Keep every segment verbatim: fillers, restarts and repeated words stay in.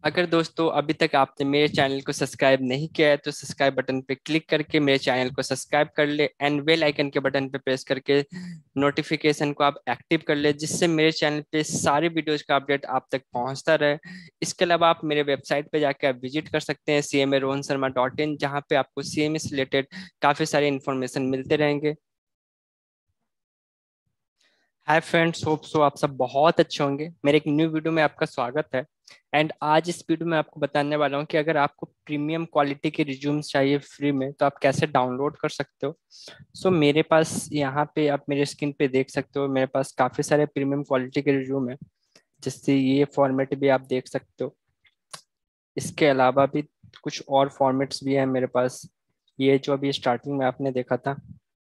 अगर दोस्तों अभी तक आपने मेरे चैनल को सब्सक्राइब नहीं किया है तो सब्सक्राइब बटन पे क्लिक करके मेरे चैनल को सब्सक्राइब कर ले एंड बेल आइकन के बटन पे प्रेस करके नोटिफिकेशन को आप एक्टिव कर ले, जिससे मेरे चैनल पे सारी वीडियोज का अपडेट आप तक पहुंचता रहे। इसके अलावा आप मेरे वेबसाइट पे जाके आप विजिट कर सकते हैं C M A Rohan Sharma dot in, जहाँ पे आपको सी एम ए से रिलेटेड काफी सारे इन्फॉर्मेशन मिलते रहेंगे। हाय फ्रेंड्स, होप सो आप सब बहुत अच्छे होंगे। मेरे एक न्यू वीडियो में आपका स्वागत है। एंड आज इस वीडियो में आपको बताने वाला हूँ कि अगर आपको प्रीमियम क्वालिटी के रिज्यूम्स चाहिए फ्री में तो आप कैसे डाउनलोड कर सकते हो। सो मेरे पास यहाँ पे आप मेरे स्क्रीन पे देख सकते हो, मेरे पास काफ़ी सारे प्रीमियम क्वालिटी के रिज्यूम है, जिससे ये फॉर्मेट भी आप देख सकते हो। इसके अलावा भी कुछ और फॉर्मेट्स भी हैं मेरे पास। ये जो अभी स्टार्टिंग में आपने देखा था,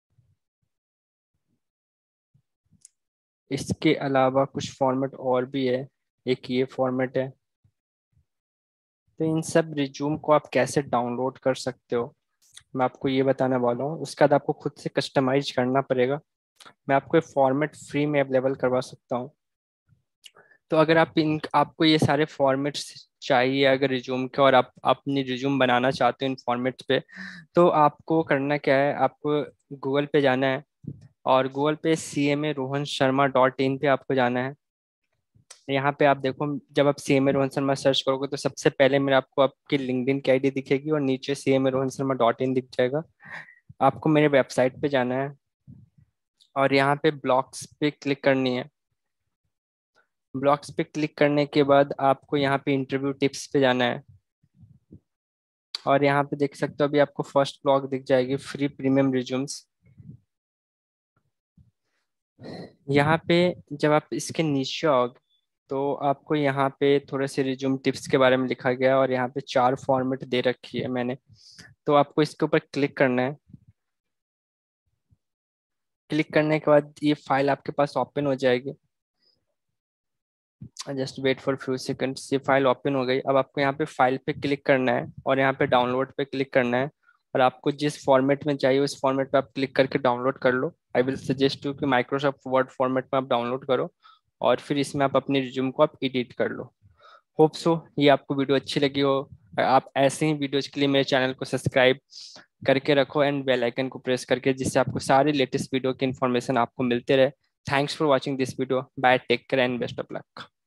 इसके अलावा कुछ फॉर्मेट और भी है। एक ये फॉर्मेट है। तो इन सब रिज्यूम को आप कैसे डाउनलोड कर सकते हो मैं आपको ये बताने वाला हूँ। उसके बाद आपको खुद से कस्टमाइज करना पड़ेगा। मैं आपको ये फॉर्मेट फ्री में अवेलेबल करवा सकता हूँ। तो अगर आप इन आपको ये सारे फॉर्मेट्स चाहिए अगर रिज्यूम के, और आप अपनी रिज्यूम बनाना चाहते हो इन फॉर्मेट्स पे, तो आपको करना क्या है, आपको गूगल पे जाना है और गूगल पे C M A Rohan Sharma dot in पे आपको जाना है। यहाँ पे आप देखो, जब आप C M A Rohan Sharma search करोगे तो सबसे पहले मेरे आपको आपकी लिंक्डइन की आईडी दिखेगी और नीचे C M A Rohan Sharma dot in दिख जाएगा। आपको मेरे वेबसाइट पे जाना है और यहाँ पे ब्लॉग्स पे क्लिक करनी है। ब्लॉग्स पे क्लिक करने के बाद आपको यहाँ पे इंटरव्यू टिप्स पे जाना है और यहाँ पे देख सकते हो अभी आपको फर्स्ट ब्लॉग दिख जाएगी, फ्री प्रीमियम रिज्यूम्स। यहाँ पे जब आप इसके नीचे आओगे तो आपको यहाँ पे थोड़े से रिज्यूम टिप्स के बारे में लिखा गया है और यहाँ पे चार फॉर्मेट दे रखी है मैंने। तो आपको इसके ऊपर क्लिक करना है। क्लिक करने के बाद ये फाइल आपके पास ओपन हो जाएगी। Just wait for few seconds. ये फाइल ओपन हो गई। अब आपको यहाँ पे फाइल पे क्लिक करना है और यहाँ पे डाउनलोड पे क्लिक करना है और आपको जिस फॉर्मेट में चाहिए उस फॉर्मेट पे आप क्लिक करके डाउनलोड कर लो। आई विल सजेस्ट यू कि माइक्रोसॉफ्ट वर्ड फॉर्मेट में आप डाउनलोड करो और फिर इसमें आप अपनी रिज्यूम को आप एडिट कर लो। होप सो ये आपको वीडियो अच्छी लगी हो। आप ऐसे ही वीडियोज के लिए मेरे चैनल को सब्सक्राइब करके रखो एंड बेल आइकन को प्रेस करके, जिससे आपको सारी लेटेस्ट वीडियो की इन्फॉर्मेशन आपको मिलते रहे। Thanks for watching this video. Bye, take care and best of luck.